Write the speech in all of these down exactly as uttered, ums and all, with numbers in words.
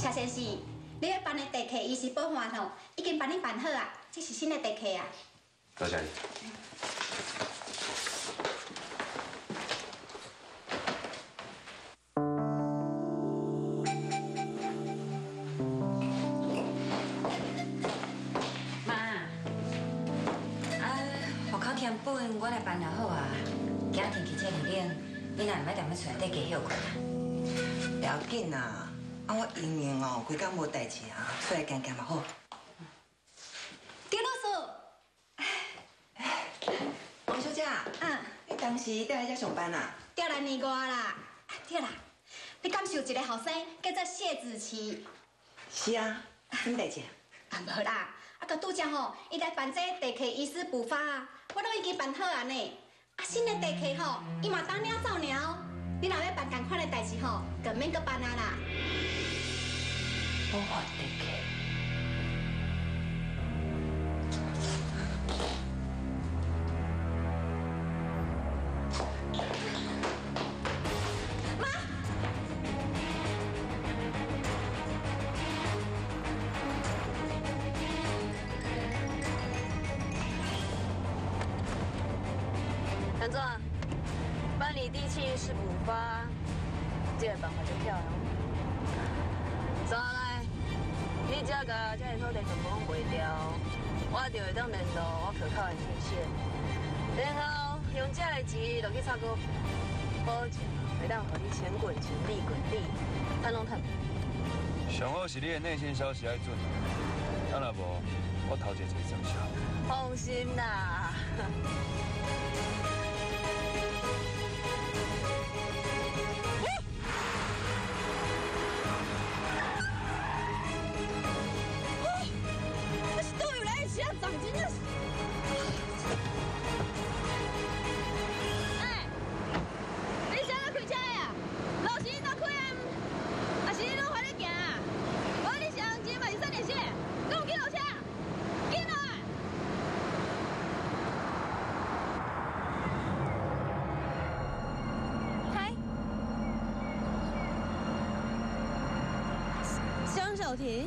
谢先生，你要办的地契医师保险吼，已经帮你办好啊，这是新的地契啊。 多谢你。 妈，啊，户口填本我来办就好啊。今天天气这么冷，你若唔要踮咧厝内底加休困啊？ 不要紧啊，啊我因为哦，规工无代志啊，出来行行嘛好。 丁老师， 王小姐， 嗯， 你当时在来遮上班啊？ 调来年外啦，对啦，你敢是有一个后生叫做谢子琪？ 是啊，什么代志？ 啊，无啦，啊，个拄则吼，伊来办这地契医师补发啊，我拢已经办好啊呢。啊，新的地契吼，伊嘛当鸟照鸟。你若要办同款的代志吼，就免搁办啊啦。 保护地契。 妈， 陈总，办理地契是补发，这个办法就漂亮。再来，你这个这个土地全部拢卖掉，我就会当联络我可靠的天线，然后用这个钱落去插股，保证会当互你钱滚钱，利滚利，赚拢赚。 上好是你的内线消息爱准啊，啊若无，我头一个就生效。 放心啦。长真的是，哎，你啥在开车呀？老是哪开啊？还是你拢怀咧行啊？无你上前嘛是三点线，跟我紧落车，紧落啊！嗨，江小婷。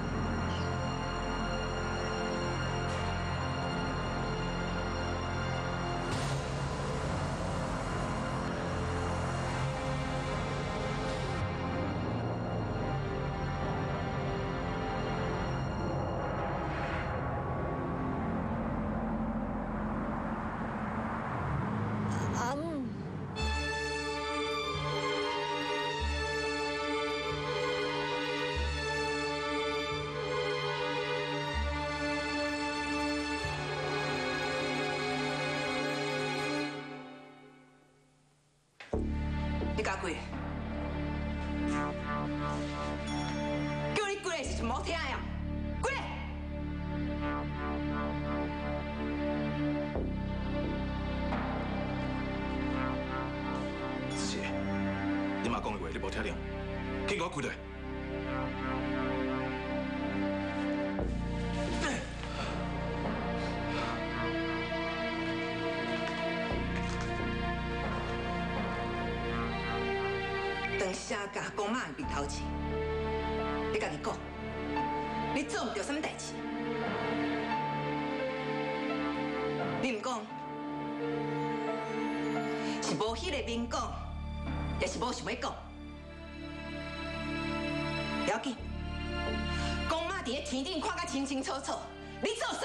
你家贵？叫你贵是冇听呀？贵！ 子琪，你妈讲的话你无听到，紧给我跪下！ 当下甲公妈的面头前，你家己讲，你做唔到什么代志？你唔讲，是无迄个面讲，也是无想要讲。不要紧，公妈伫咧天顶看甲清清楚楚，你做啥？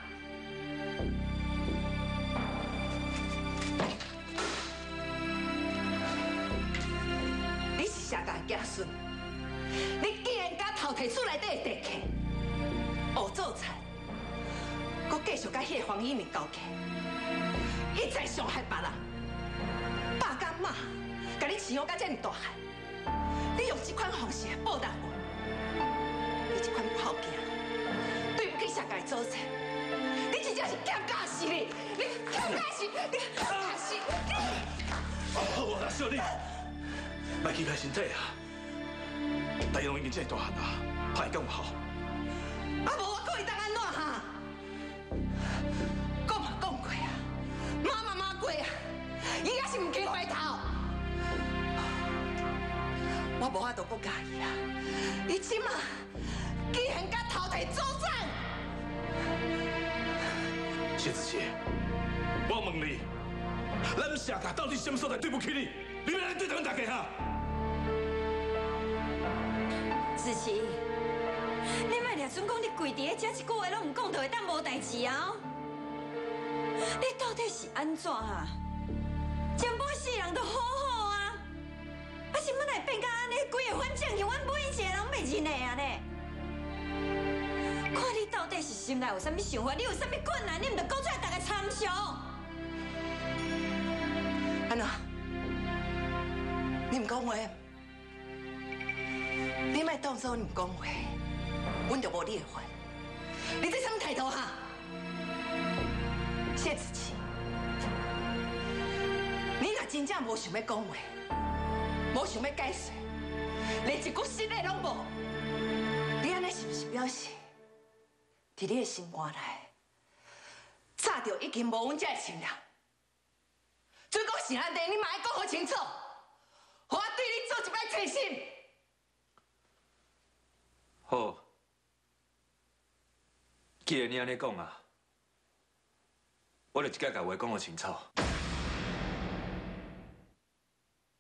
你是谁家的子孙？你竟然敢偷摕厝内底的地契，学做菜，搁继续甲迄个黄一鸣交契，一再伤害别人。爸甲妈甲你饲养到这么大汉，你用这款方式来报答我，你这款炮囝，对不起谁家的祖先，你真正是欠家死你，你欠家死，你欠家死，你。 好，我来小你，别欺骗身体啊！大勇已经这么大汉啊，怕会更有效。 啊，无我讲伊当安怎哈？讲嘛讲过啊，骂嘛骂过啊，伊也是唔肯回头。我无法度搁介意啊！你一即嘛竟然敢偷摕组长！ 谢子琪，我问你，咱社家到底什么所在对不起你？你要来对咱大家哈？ 子琪，你莫掠准讲你跪伫遐，这一句话拢唔讲，就会当无代志啊！你到底是安怎啊？前半世人都好好啊，啊是要来变甲安尼，规个反正去，阮每一个人袂认的啊呢？看你到底是心内有啥物想法，你有啥物困难，你唔着讲出来，大家参详。 安怎？你唔讲话？你莫当作你唔讲话，阮就无你的份。你这什么态度哈？谢子琪，你若真正无想要讲话，无想要解释，连一句实的拢无，你安尼是不是表示，伫你的心肝内，早就已经无阮这个亲人？如果是安尼，你嘛要讲好清楚，互我对你做一摆诚心。 好，既然你安尼讲啊，我就一概甲话讲个清楚。